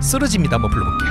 쓰러집니다. 한번 불러볼게요.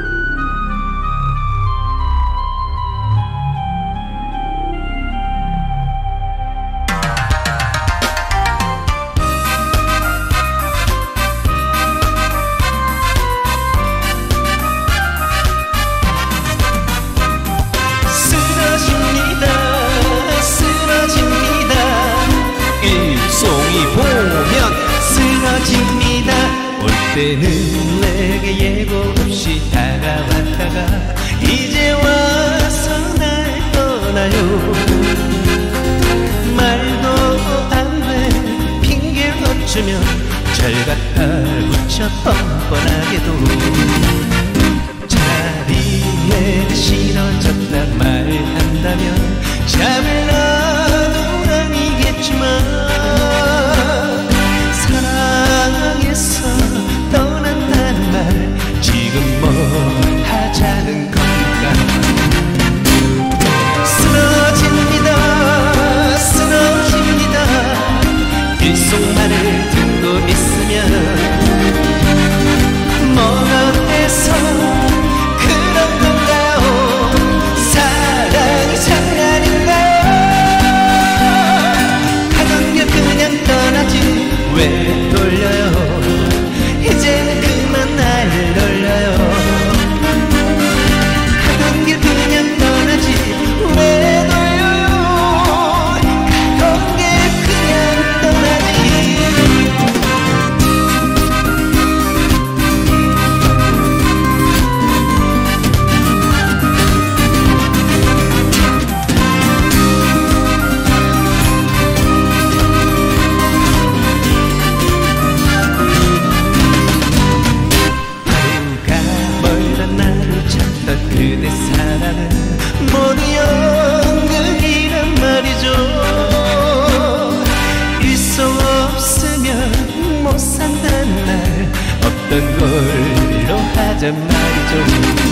일송이 보면 쓰러집니다. 올 때는 내게 예고 없이 다가왔다가 이제 와서 날 떠나요. 말도 안 돼 핑계를 주면 절 갖다 붙여 뻔뻔하게도 자리에 싫어졌다 말한다면 잠을 놔도 아니겠지만 사랑해서 떠난다는 말 지금 뭐 하자는 건가. 쓰러집니다 쓰러집니다. 일속말을 듣고 있으면 뭐가 돼서 그런 건가요. 사랑이 장난인가요. 하던 길 그냥 떠나지 왜 돌려요. 이제는 그만 날 돌려요. 하던 길 그냥 떠나지 왜 돌려요. 가던 길 그냥 떠나지. 그대 사랑은 모두 연극이란 말이죠. 일속 없으면 못 산다는 날 없던 걸로 하잔 말이죠.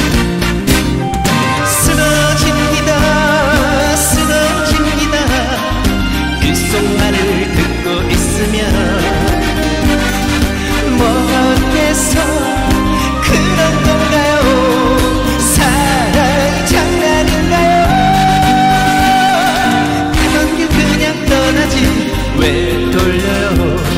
쓰러집니다 쓰러집니다. 일속말을 듣고 있으면 뭐 어때서 그런 건가요. 사랑이 장난인가요. 하던 길 그냥 떠나지 왜 돌려요.